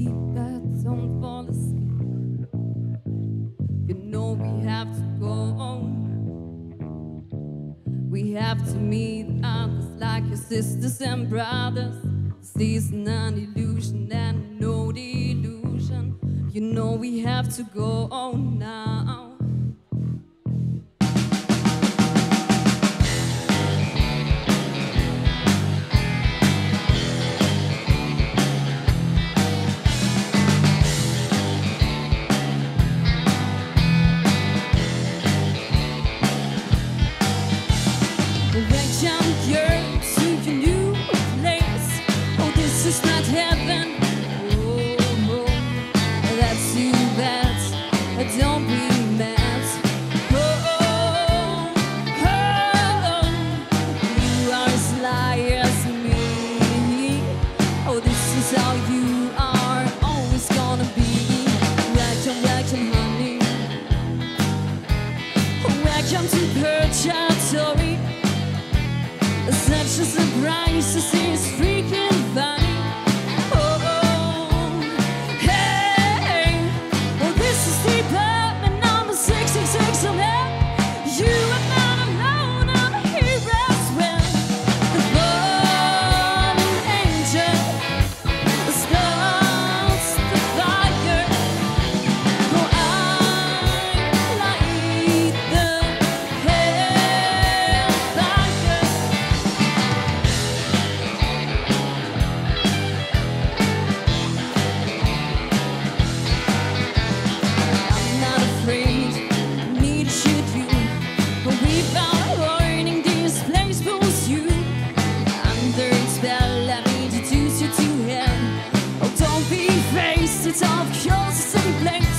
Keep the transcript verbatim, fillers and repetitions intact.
but don't fall asleep. You know we have to go on. We have to meet others like your sisters and brothers. This is an illusion and no delusion. You know we have to go on now. Welcome to purgatory. Such a surprise, this is freaking funny. Oh, oh, hey, well this is department number six six six. Oh, hey, you are not alone, I'm here as well. The fallen angel starts the fire. Oh, I light the it's all yours, the same place.